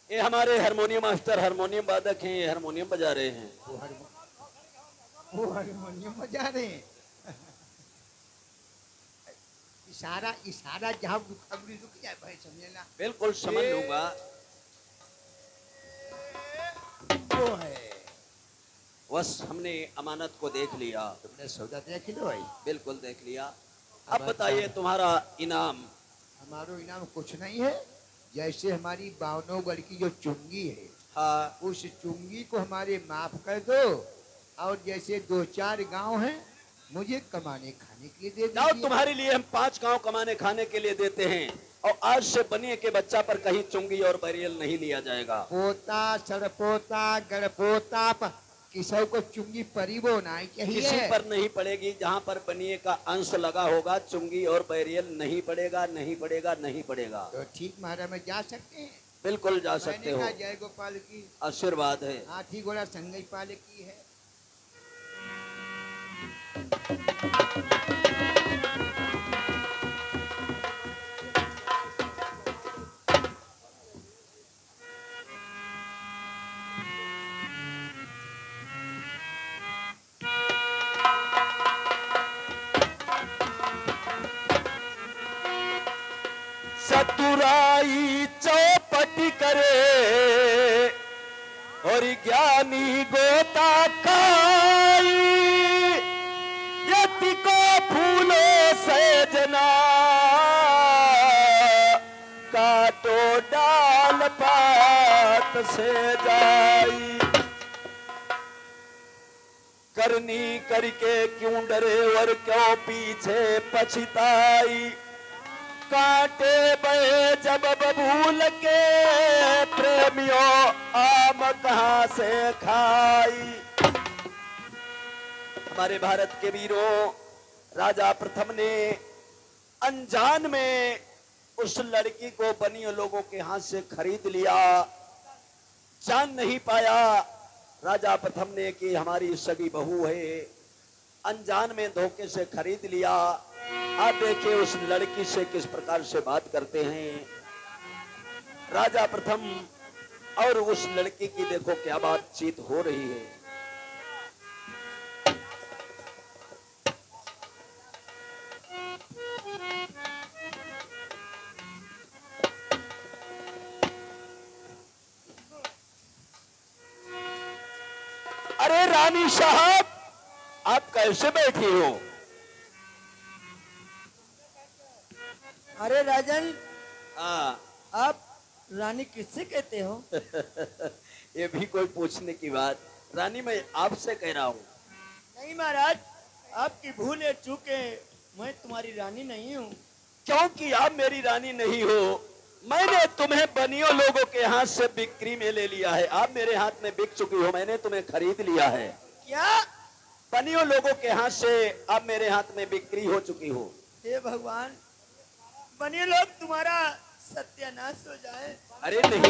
ये हमारे harmonium master harmonium वादक हैं, ये हारमोनियम बजा रहे हैं। वो हारमोनियम बजा रहे हैं। इशारा इशारा जहाँ रुक जाए भाई, समझे ना। बिल्कुल समझ लूंगा। वो है, बस हमने अमानत को देख लिया। तुमने सौदा देख लो भाई। बिल्कुल देख लिया। अब बताइए तुम्हारा इनाम। हमारो इनाम कुछ नहीं है, जैसे हमारी बावनोगढ़ की जो चुंगी है, हाँ, उस चुंगी को हमारे माफ कर दो, और जैसे 2-4 गांव हैं मुझे कमाने खाने के लिए दे जाओ, दीजिए। तुम्हारे लिए हम 5 गांव कमाने खाने के लिए देते हैं, और आज से बनिए के बच्चा पर कहीं चुंगी और बैरियल नहीं लिया जाएगा। पोता सड़पोता गड़पोता किसी को चुंगी परिवो नहीं किसी चाहिए। पर नहीं पड़ेगी। जहाँ पर बनिए का अंश लगा होगा चुंगी और बैरियल नहीं पड़ेगा, नहीं पड़ेगा, नहीं पड़ेगा। तो ठीक महाराज में जा सकते हैं। बिल्कुल जा सकते मैंने हो। कहा जय गोपाल की आशीर्वाद है। हाथी घोड़ा संगई पाले की है। चतुराई चौपटी करे और ज्ञानी गोता खाई, यति को फूलों से जना काटो डाल पात से जाई। करनी करके क्यों डरे और क्यों पीछे पछताई, कांटे बहे जब बबूल के प्रेमियों आम कहां से खाई। हमारे भारत के वीरों, राजा प्रथम ने अनजान में उस लड़की को बनियों लोगों के हाथ से खरीद लिया। जान नहीं पाया राजा प्रथम ने कि हमारी सगी बहू है, अनजान में धोखे से खरीद लिया। आप देखिए उस लड़की से किस प्रकार से बात करते हैं राजा प्रथम, और उस लड़की की देखो क्या बातचीत हो रही है। अरे रानी साहब, आप कैसे बैठी हो? अरे राजन, हाँ। आप रानी किससे कहते हो? ये भी कोई पूछने की बात। रानी मैं आपसे कह रहा हूँ। नहीं महाराज, आपकी भूल है, चूके मैं तुम्हारी रानी नहीं हूँ। क्योंकि आप मेरी रानी नहीं हो। मैंने तुम्हें बनियों लोगों के हाथ से बिक्री में ले लिया है। आप मेरे हाथ में बिक चुकी हो, मैंने तुम्हें खरीद लिया है। क्या? बनियों लोगों के हाथ से आप मेरे हाथ में बिक्री हो चुकी हो। हे भगवान, बनिए लोग तुम्हारा सत्यानाश हो जाए। अरे नहीं,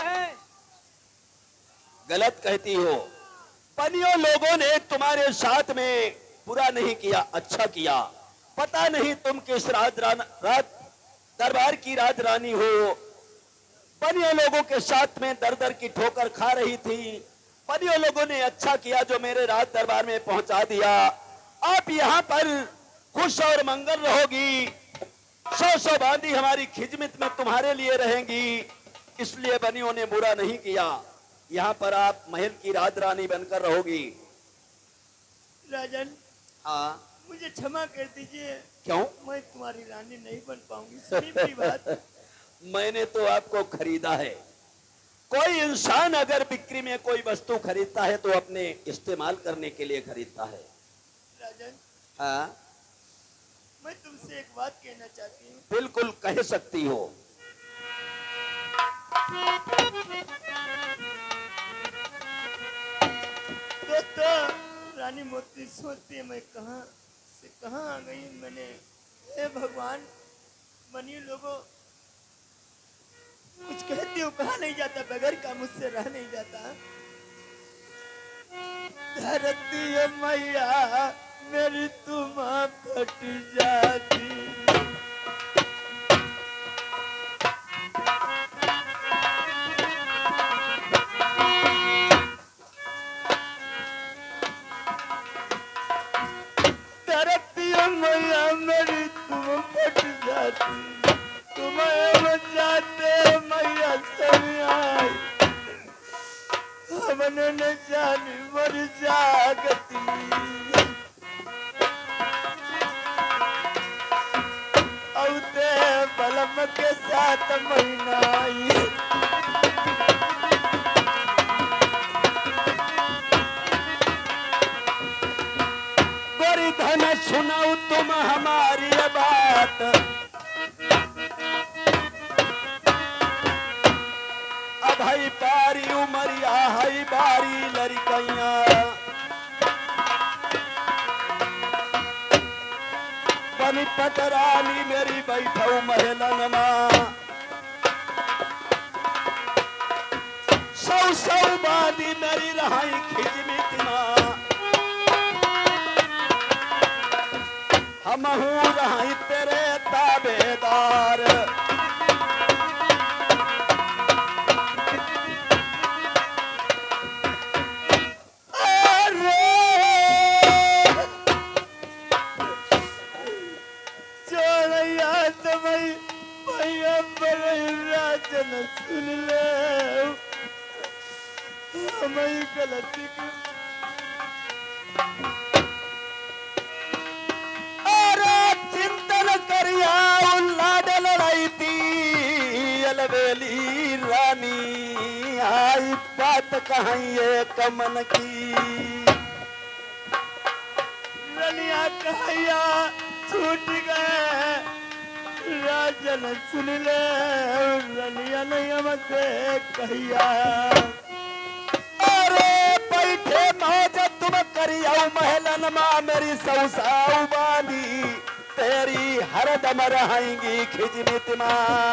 गलत कहती हो। बनियों लोगों ने तुम्हारे साथ में बुरा नहीं किया, अच्छा किया। पता नहीं तुम किस राज दरबार की राजरानी हो। बनियों लोगों के साथ में दर दर की ठोकर खा रही थी। बनियों लोगों ने अच्छा किया जो मेरे राज दरबार में पहुंचा दिया। आप यहाँ पर खुश और मंगल रहोगी। 100 बांदी हमारी खिदमत में तुम्हारे लिए रहेंगी, इसलिए बनियों ने बुरा नहीं किया। यहाँ पर आप महल की राजरानी बनकर रहोगी। राजन, हाँ, मुझे क्षमा कर दीजिए। क्यों? मैं तुम्हारी रानी नहीं बन पाऊंगी, सुनी मेरी बात। मैंने तो आपको खरीदा है। कोई इंसान अगर बिक्री में कोई वस्तु खरीदता है तो अपने इस्तेमाल करने के लिए खरीदता है। राजन, हाँ, मैं तुमसे एक बात कहना चाहती हूँ। बिल्कुल कह सकती हो। दोस्तों, रानी मोती सोचती है मैं कहाँ से कहाँ आ गई मैंने। हे भगवान, बनिए लोगों, कुछ कहती हूँ कहा नहीं जाता, बगैर का मुझसे रह नहीं जाता। धरती मैया मेरी तुम फट जाती। भाई पारी उमरिया हई बारी लड़कैया बनी पटरानी मेरी बैठऊ महलन माँ सौ सौ बादी मेरी रहाई खिजमित माँ हम हूँ रहाई तेरे ताबेदार सुन ले हमारी गलती की अरे चिंतन करिया लाड लड़ाई थी अलबेली रानी आई बात कहिए कमन की रनिया कहिया छूट गए राजन सुन ले रनिया नहीं हमसे कहिया अरे बैठे मौज तुम करियो महलन माँ मेरी सौसाऊ बानी तेरी हरदम रहेंगी खिजमित माँ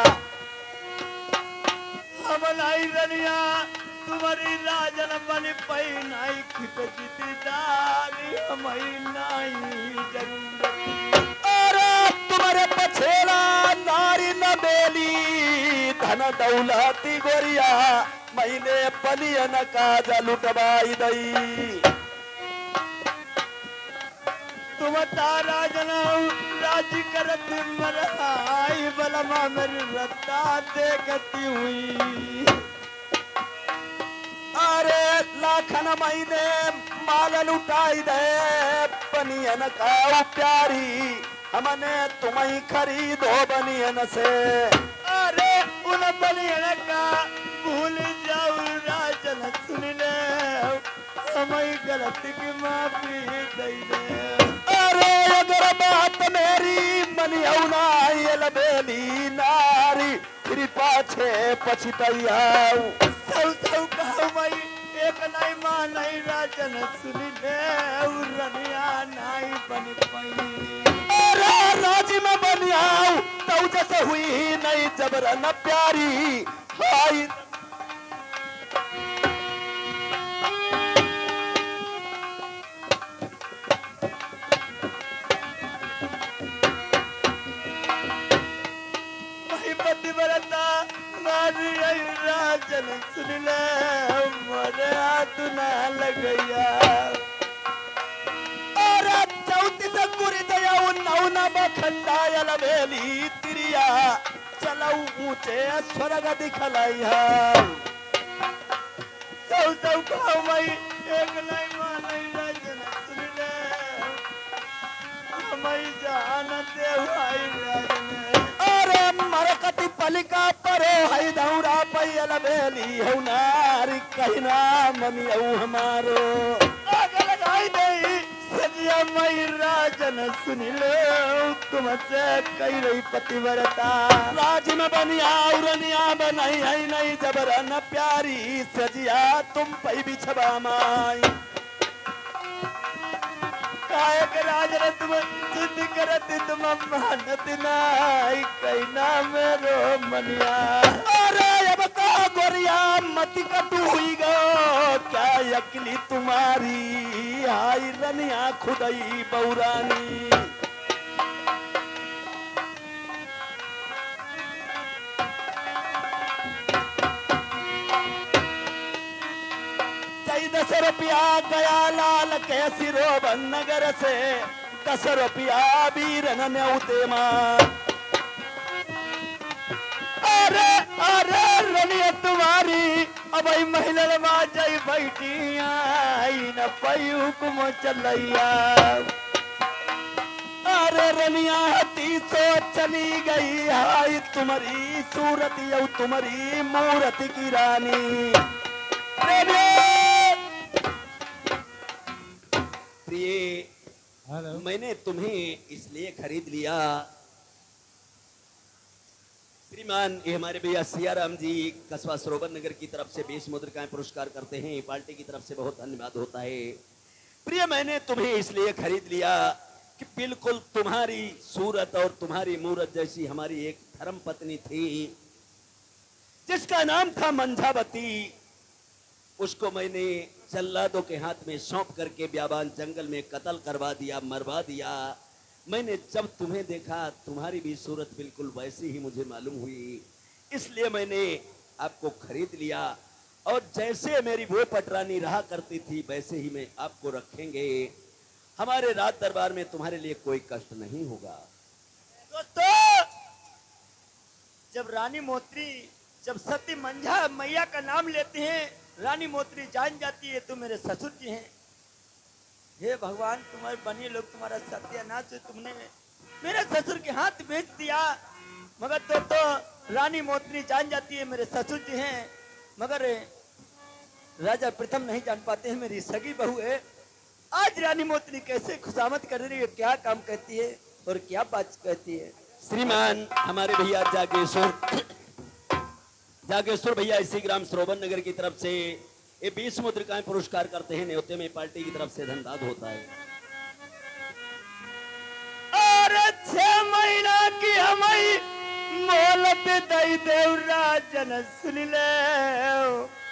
हम लाई रनिया तुम्हारी राजन बनी पई नहीं खिपती दारी हमारी नहीं जरूरत अरे तुम्हारे पछेला नारी न बेली धन दौलती गोरिया मैंने पलियन काजा लुटवाई दई तुम तारा जनाऊ राजी करत मरहाई बलमा मेरी रत्ता देखती हुई अरे लाखन महीने माल लुटाई दे बनियन का प्यारी हमने तुम्हें खरीदो बनियन से अरे उन बलियन का भूल जाऊ राजन सुन ले हमारी गलती की माफी दे दे अरे अगर बात मेरी मनियौना बेली नारी फिर पाछे पछतैया सौ सौ कहूँ भाई एक नहीं माँ नहीं राजन सुन ले रनिया नहीं बन पाई अरे राजी में बनियाऊ तो जैसे हुई ही नहीं जबरन प्यारी हाय राजन सुन ले मोरे हाथ ना लगैया अरे चौथी से गुरी दया नौना बखंडायल बेली तिरिया चलऊ ऊंचे स्वर्ग दिखलाइया सौ सौ खाओ भाई एक नहीं माँ नहीं राजन सुन ले हमारी जान दे भाई राजन अरे मरकती पलिका परो है दौरा पैयल बेली हौ नारी कहना मनियऊ हमारो आगे लगाई दे सजिया मई राजन सुन लो तुमसे कही रही पतिव्रता राज में बनिया उरनिया बनाई है नहीं जबरन प्यारी सजिया तुम पे बिछवा माई कायक राजन तुम जिद करत तुम मानत नाई कहना मेरो मनिया अरे अब का गोरिया मती कटू हुई गो क्या अकली तुम्हारी आई रनिया खुदई बौरानी ₹10 गया लाल के सिरो नगर से ₹10 बीरन न्यौते मां अरे अरे रनिया तुम्हारी अब महिला बाजाई बैठी आई न पई हुक्म चलैया अरे रनिया हती सो चली गई हाय तुम्हारी सूरत यौ तुम्हारी मूरत की रानी प्रिय मैंने तुम्हें इसलिए खरीद लिया श्रीमान, ये हमारे भैया सियाराम जी कस्बा सरोवर नगर की तरफ से 20 मुद्रिकाएं पुरस्कार करते हैं। पार्टी की तरफ से बहुत धन्यवाद होता है। प्रिय, मैंने तुम्हें इसलिए खरीद लिया कि बिल्कुल तुम्हारी सूरत और तुम्हारी मूरत जैसी हमारी एक धर्म पत्नी थी, जिसका नाम था मंझावती। उसको मैंने जल्लादों के हाथ में सौंप करके ब्याबान जंगल में कत्ल करवा दिया, मरवा दिया। मैंने जब तुम्हें देखा, तुम्हारी भी सूरत बिल्कुल वैसी ही मुझे मालूम हुई, इसलिए मैंने आपको खरीद लिया। और जैसे मेरी वो पटरानी रहा करती थी, वैसे ही मैं आपको रखेंगे। हमारे राज दरबार में तुम्हारे लिए कोई कष्ट नहीं होगा। दोस्तों, जब रानी मोत्री, जब सती मंझा मैया का नाम लेते हैं, रानी मोत्री जान जाती है तो मेरे ससुर जी हैं। हे भगवान, तुम्हारे बनी लोग तुम्हारा सत्यानाश, तुमने मेरे ससुर के हाथ बेच दिया। मगर तो रानी मोत्री जान जाती है मेरे ससुर जी हैं, मगर राजा प्रथम नहीं जान पाते हैं मेरी सगी बहू है। आज रानी मोत्री कैसे खुशामद कर रही है, क्या काम कहती है और क्या बात कहती है। श्रीमान, हमारे भैया जागेश्वर भैया इसी ग्राम सरोवर नगर की तरफ से ये 20 मुद्रिकाएं पुरस्कार करते हैं। न्योते में पार्टी की तरफ से धन्यवाद होता है। और 6 महीना की हमारी मोहलत दई देव राजन सुन ले।